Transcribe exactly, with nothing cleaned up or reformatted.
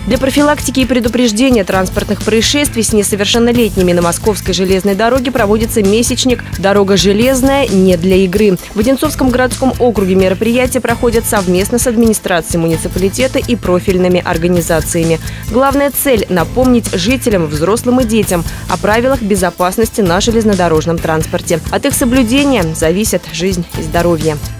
Для профилактики и предупреждения транспортных происшествий с несовершеннолетними на Московской железной дороге проводится месячник «Дорога железная. Не для игры». В Одинцовском городском округе мероприятия проходят совместно с администрацией муниципалитета и профильными организациями. Главная цель – напомнить жителям, взрослым и детям о правилах безопасности на железнодорожном транспорте. От их соблюдения зависят жизнь и здоровье.